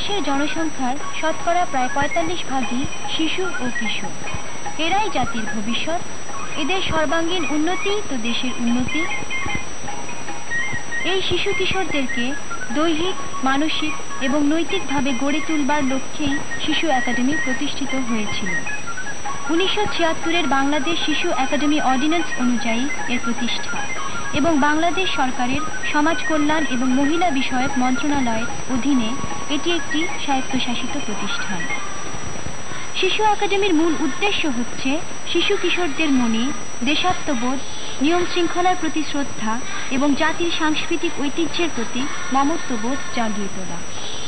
দেশের জনসংখ্যার শতকরা প্রায় ৪৫% শিশু ও কিশোর। এরাই জাতির ভবিষ্যৎ। এদের সর্বাঙ্গীন উন্নতি তো দেশের উন্নতি। এই শিশু কিশোরদেরকে দৈহিক, মানসিক এবং নৈতিকভাবে গড়ে তুলবার লক্ষ্যেই শিশু একাডেমি প্রতিষ্ঠিত হয়েছিল। ১৯৭৬-এর বাংলাদেশ শিশু একাডেমি অর্ডিন্যান্স অনুযায়ী এর প্রতিষ্ঠা এবং বাংলাদেশ সরকারের সমাজ কল্যাণ এবং মহিলা বিষয়ক মন্ত্রণালয়ের অধীনে এটি একটি স্বায়ত্তশাসিত প্রতিষ্ঠান। শিশু একাডেমির মূল উদ্দেশ্য হচ্ছে শিশু কিশোরদের মনে দেশাত্মবোধ, নিয়ম শৃঙ্খলার প্রতি শ্রদ্ধা এবং জাতির সাংস্কৃতিক ঐতিহ্যের প্রতি মমত্ববোধ জাগিয়ে তোলা।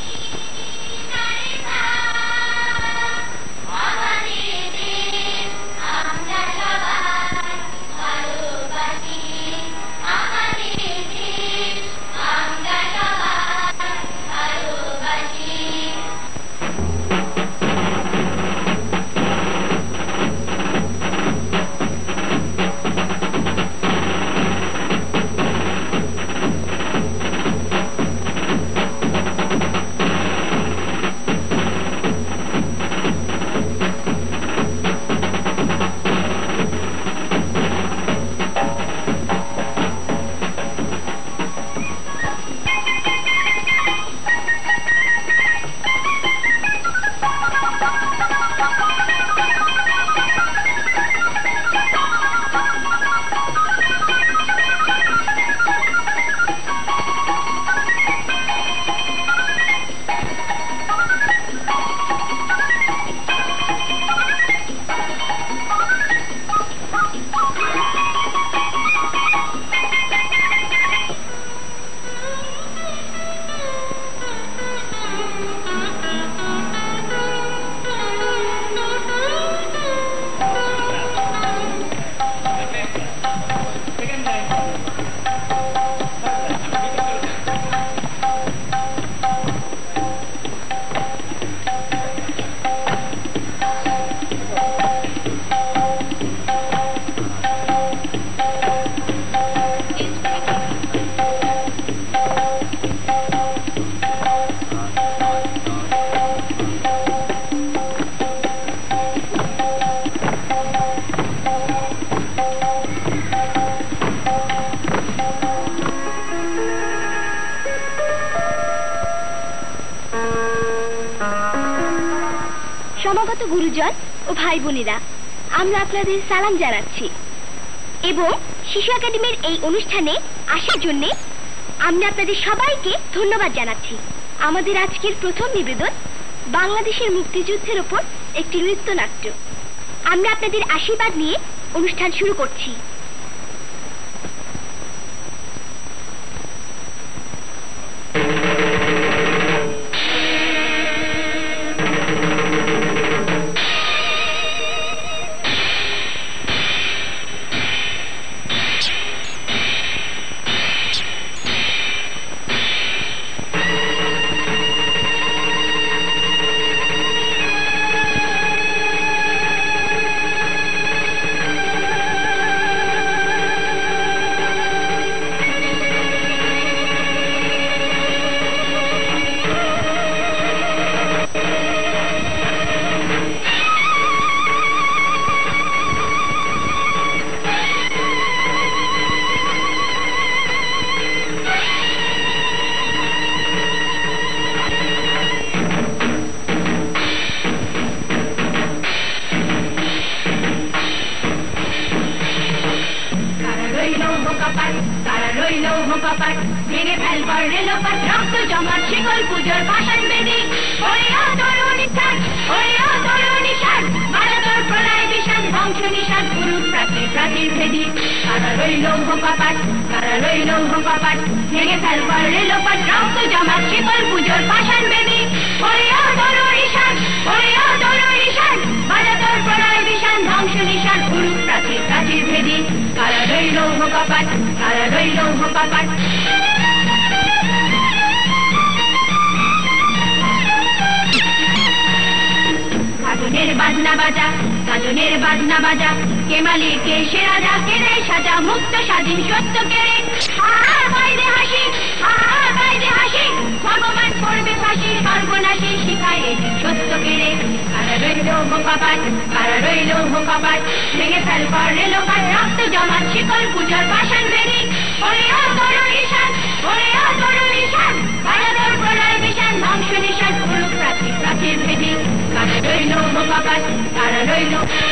সমাগত গুরুজন ও ভাই বোনেরা, আমরা আপনাদের সালাম জানাচ্ছি এবং শিশু একাডেমির এই অনুষ্ঠানে আসার জন্য আমরা আপনাদের সবাইকে ধন্যবাদ জানাচ্ছি। আমাদের আজকের প্রথম নিবেদন বাংলাদেশের মুক্তিযুদ্ধের উপর একটি নৃত্যনাট্য। আমরা আপনাদের আশীর্বাদ নিয়ে অনুষ্ঠান শুরু করছি। মুক্ত স্বাধীন সত্য কে হাসি ভগবান করবে ফাঁসি, সর্বনাশী শিখায় এটি সত্য কেড়ে। কারা রইল মোকাবাদ, কারা রইল মোকাবাদ, ভেঙে ফেল করে লোকাল রক্ত জমাট শিকল পূজার পাষাণ ভেঙে। ওরে ও তরুণ ঈশান, ওরে ও তরুণ ঈশান, কারা তোর প্রলয় বিশান, ধ্বংস নিশান উড়ুক প্রাচীর প্রাচীর ভেঙে। কারা রইল মোকাবাদ, কারা রইল।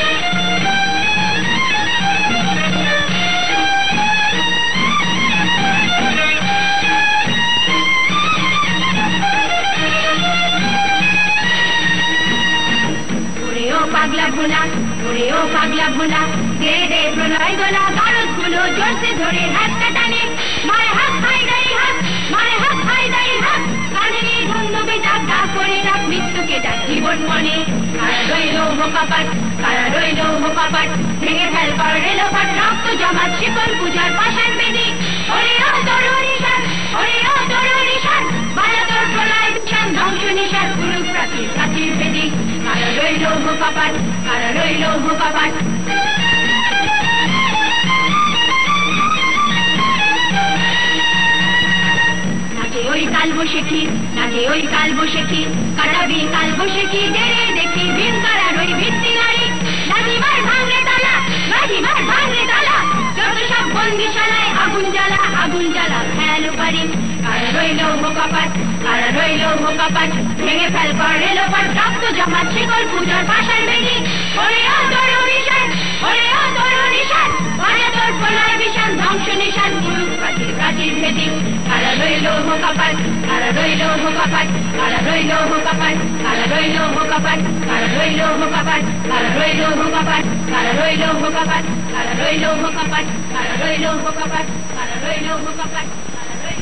পাগলা ভোলা, ওরে ও পাগলা ভোলা, দে দে প্রলয় গোলা, ভারত গুলো জোরসে ধরে হাতটা টানে। মারে হাত খাই দাই হাত, মারে হাত খাই দাই হাত, কানে নিয়ে ধুন্দুবি ডাক, ডাক করে ডাক মৃত্যুকে ডাক জীবন মনে। কারা রইল মোকাবাদ, কারা রইল মোকাবাদ, ভেঙে ফেল করে লোপাট রক্ত জমাট শিকল পূজার পাষাণ বেদি। ওরে ও তরুণ ঈশান, ওরে ও তরুণ ঈশান, বালা তোর প্রলয় বিশান, ধ্বংস নিশান উড়ুক প্রাচীর প্রাচীর ভেদি। কারা রইল মোকাবাদ, কারা রইল মোকাবাদ। নাচে ওই কাল বসেছি, নাচে ওই কাল বসেছি, কাটাবি কাল বসেছি, ডেরে দেখি ভীম কারার ওই ভিত্তি নারী। নাজিমার ভাঙলে তালা, নাজিমার ভাঙলে তালা, যত সব বন্দিশালায় আগুন জ্বালা, আগুন জ্বালা ফেল পারি। কারা রইল মোকাবাদ, কারা রইল মোকাবাদ, ভেঙে ফেল করে লোপাট রক্ত জমাট শিকল পূজার পাষাণ ভেঙে। ওরে ও তরুণ ঈশান, ওরে ও তরুণ ঈশান, বাজা তোর প্রলয় বিশান, ধ্বংস নিশান উড়ুক প্রাচীর প্রাচীর ভেদি। কারা রইল মোকাবাদ, কারা রইল মোকাবাদ, কারা রইল মোকাবাদ, কারা রইল মোকাবাদ, কারা রইল মোকাবাদ, কারা রইল মোকাবাদ, কারা রইল মোকাবাদ, কারা রইল মোকাবাদ, কারা রইল মোকাবাদ, কারা রইল মোকাবাদ, কারা রইল।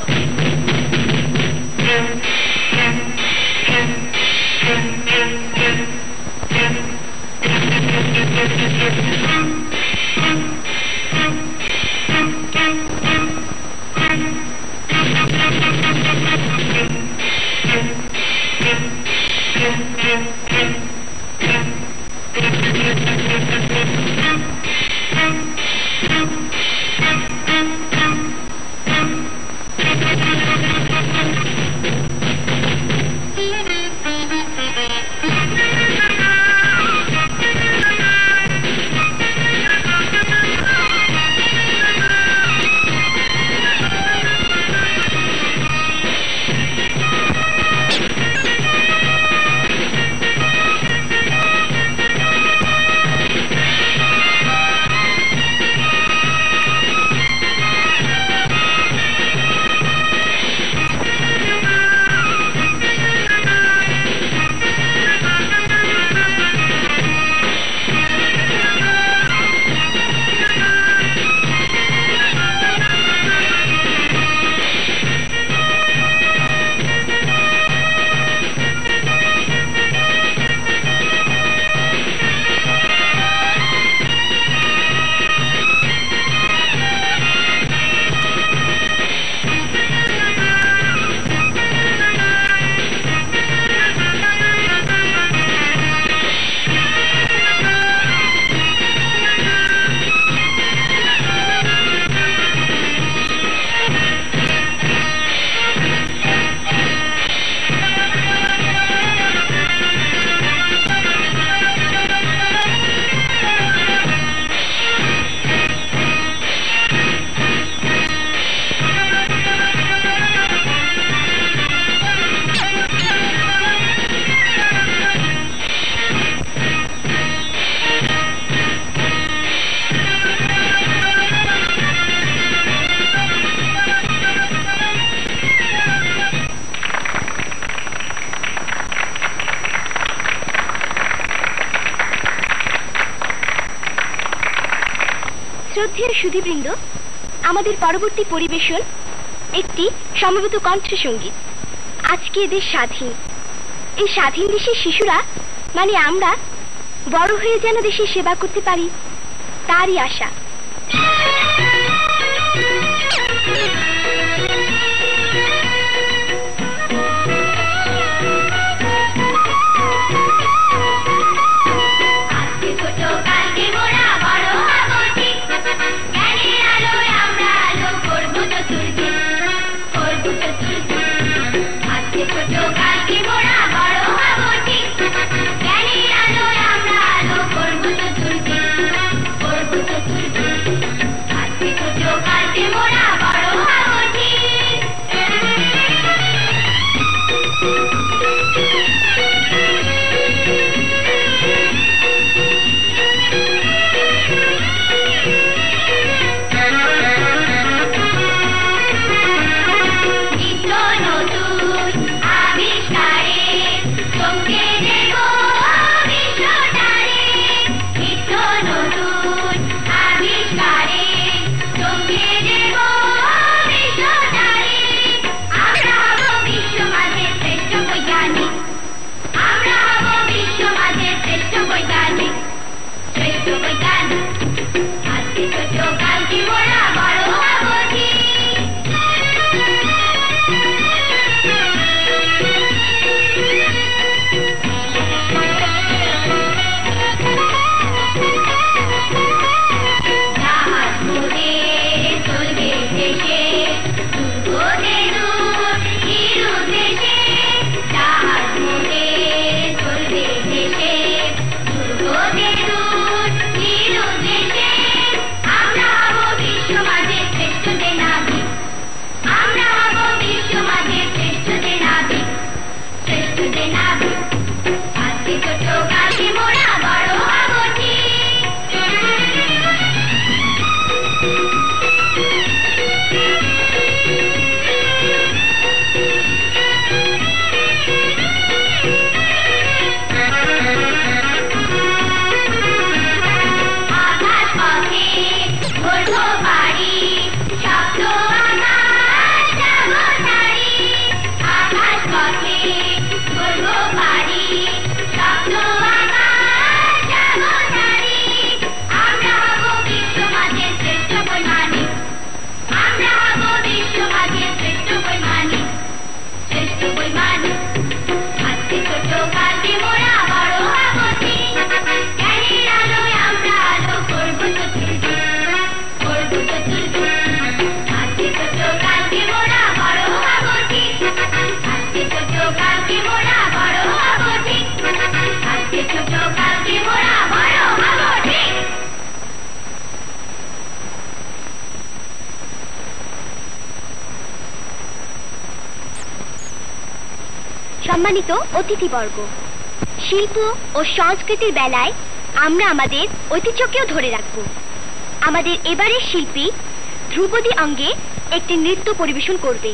শ্রদ্ধেয় সুধীবৃন্দ, আমাদের পরবর্তী পরিবেশন একটি সমবেত কণ্ঠসঙ্গীত। আজকে দেশ স্বাধীন। এই স্বাধীন দেশের শিশুরা মানে আমরা বড় হয়ে যেন দেশের সেবা করতে পারি তারই আশা। বৈজ্ঞানিক আজকে ছোট কালকে মোরা বড় হব ঠিক জাহাজ মোড়ে চলবে দেশে দুর্গতে দূর চির দেশে জাহাজ মোড়ে চলবে দেশে দুর্গতে দূর চির দেশে আমরা হব বিশ্বমাঝের শ্রেষ্ঠ নাবিক আমরা হব বিশ্বমাঝের শ্রেষ্ঠ নাবিক শ্রেষ্ঠ নাবিক আজকে ছোট কালকে মোরা বড় হব ঠিক আকাশ পথে ধরব পারি শব্দ আকাশ যাব ছাড়ি আকাশ পথে ধরব পারি শব্দ আকাশ যাব ছাড়ি আমরা হব বিশ্বমাঝের শ্রেষ্ঠ বৈমানিক আমরা হব বিশ্বমাঝের শ্রেষ্ঠ বৈমানিক শ্রেষ্ঠ বৈমানিক আজকে ছোট কালকে মোরা বড় হব ঠিক জ্ঞানের আলোয় আমরা আলো করব চতুর্দিক আজকে ছোট কালকে মোরা বড় হব ঠিক আজকে ছোট কালকে মোরা বড় হব ঠিক আজকে ছোট কালকে মোরা বড় হব ঠিক সম্মানিত অতিথিবর্গ, শিল্প ও সংস্কৃতির বেলায় আমরা আমাদের ঐতিহ্যকেও ধরে রাখব। আমাদের এবারের শিল্পী ধ্রুপদী অঙ্গে একটি নৃত্য পরিবেশন করবে।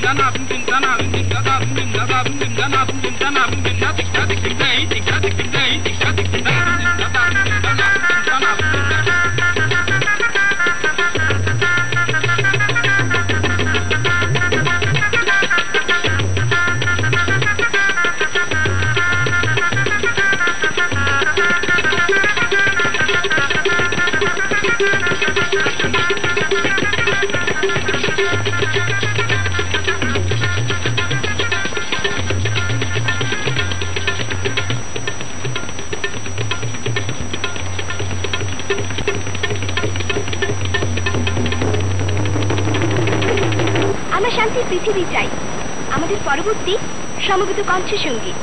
শান্তির পৃথিবী চাই আমাদের পরবর্তী সমবেত কণ্ঠসঙ্গীত।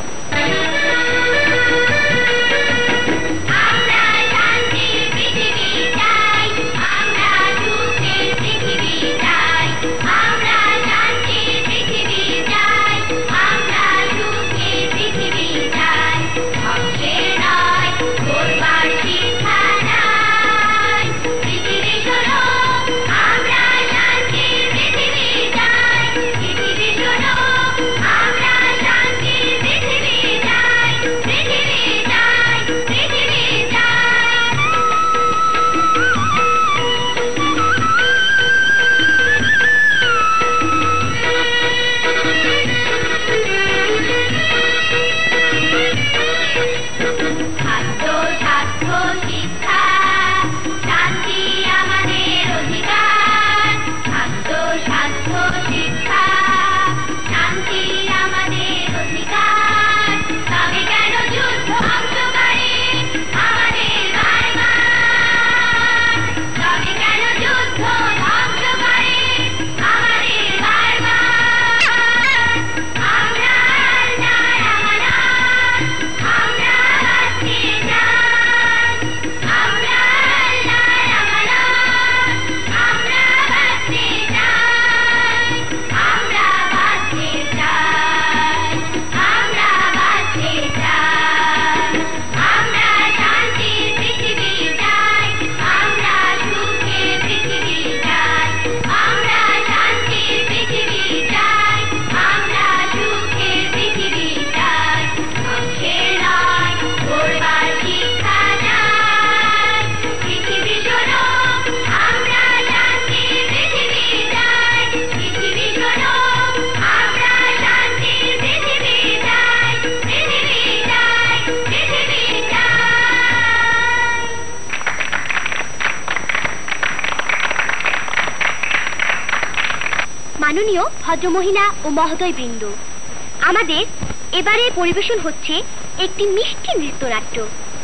মাননীয় ভদ্রমহিলা ও মহোদয়বৃন্দ, আমাদের এবারে পরিবেশন হচ্ছে একটি মিষ্টি নৃত্যনাট্য।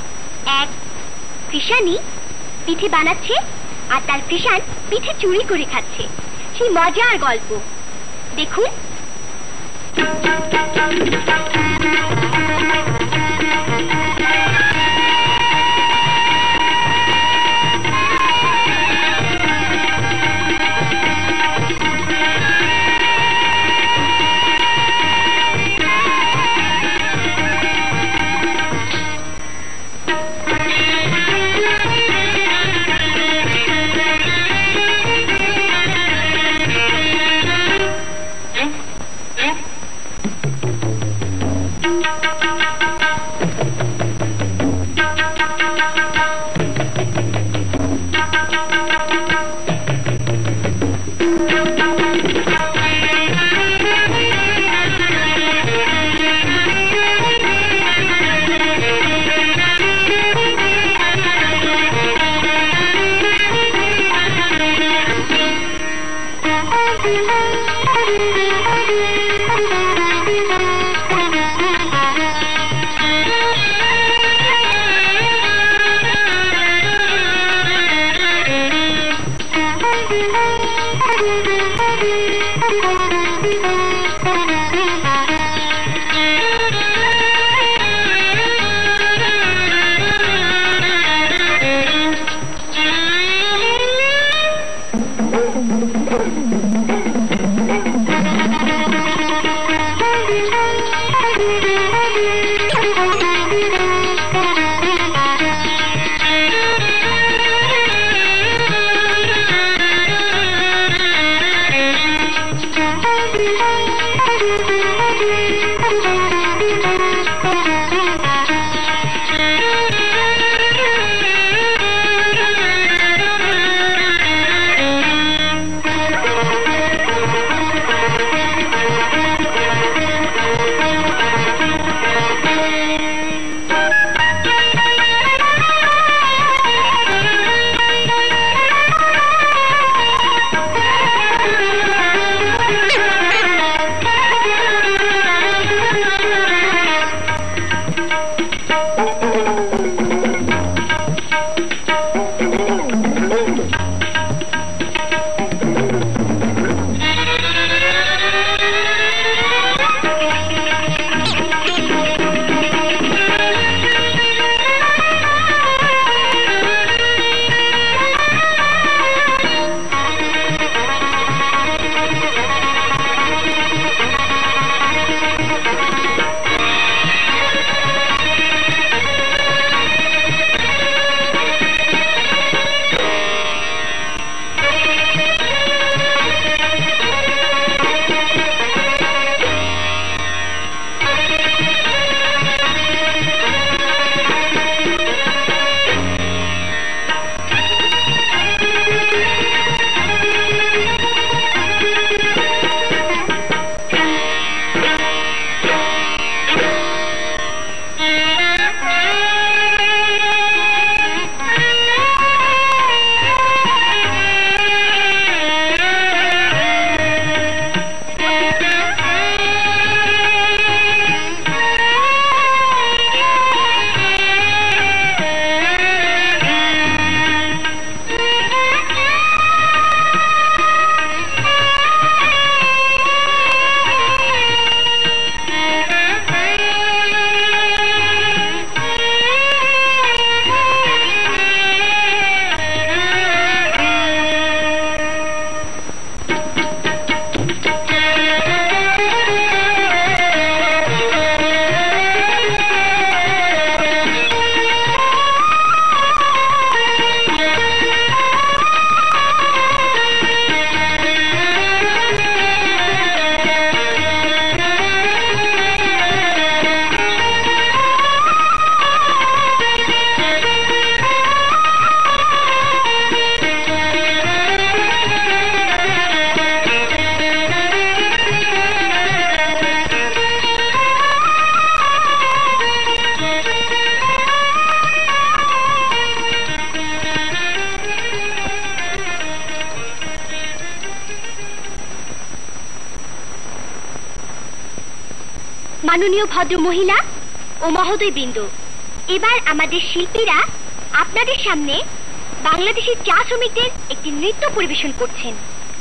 এক কৃষাণী পিঠে বানাচ্ছে আর তার কৃষাণ পিঠে চুরি করে খাচ্ছে, সেই মজার গল্প দেখুন। মাননীয় ভদ্র মহিলা ও মহোদয়বৃন্দ, এবার আমাদের শিল্পীরা আপনাদের সামনে বাংলাদেশের চা শ্রমিকদের একটি নৃত্য পরিবেশন করছেন।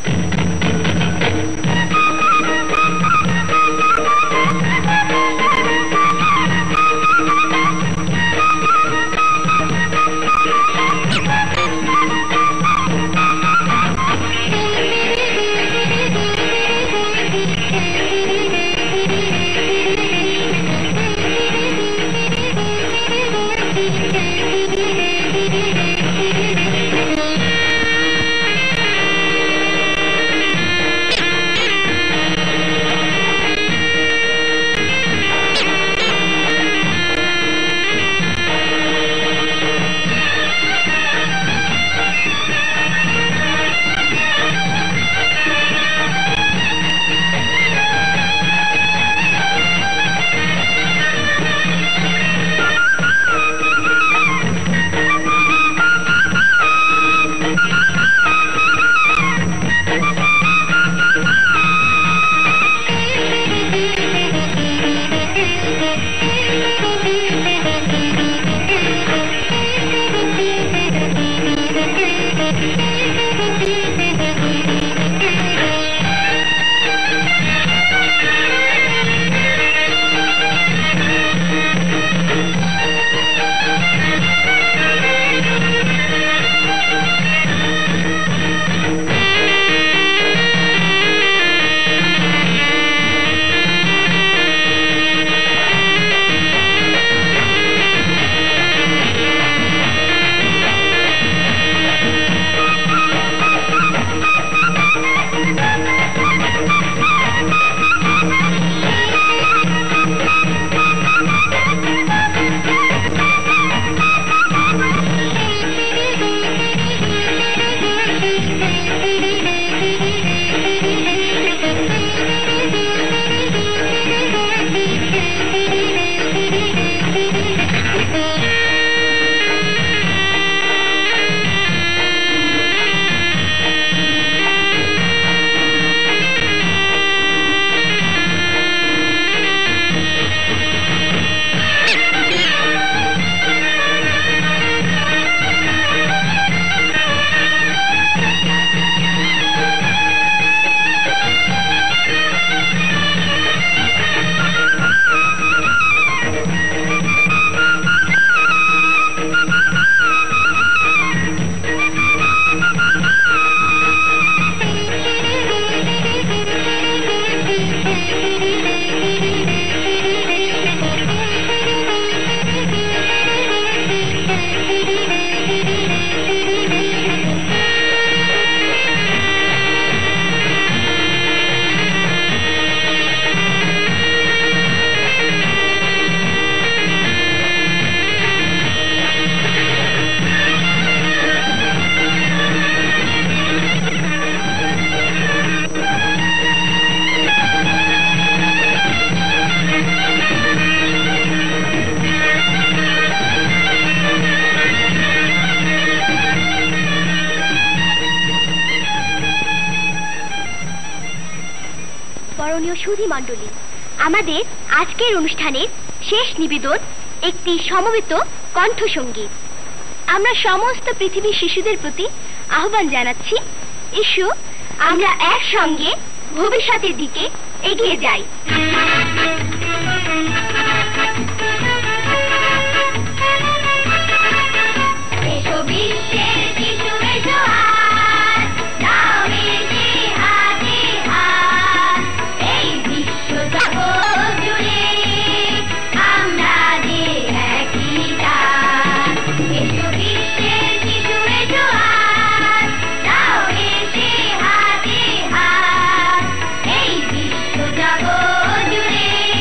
বরণীয় সুধী মণ্ডলী, আমাদের আজকের অনুষ্ঠানের শেষ নিবেদন একটি সমবেত কণ্ঠসঙ্গীত। আমরা সমস্ত পৃথিবীর শিশুদের প্রতি আহ্বান জানাচ্ছি, এসো আমরা একসঙ্গে ভবিষ্যতের দিকে এগিয়ে যাই। এসো বিশ্বের শিশু, এসো আজ, দাও এসে হাতে হাত, এই বিশ্ব জগৎ জুড়ে আমরা যে একই জাত। এসো বিশ্বের শিশু, এসো আজ, দাও এসে হাতে হাত, এই বিশ্ব জগৎ জুড়ে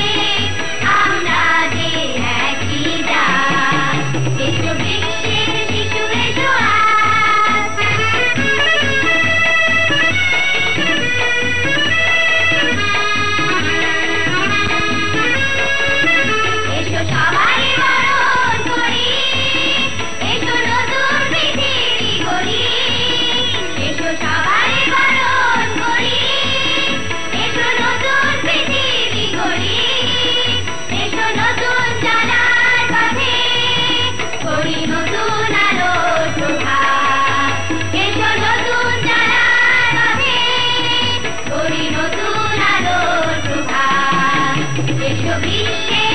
দেশ বিশ্বে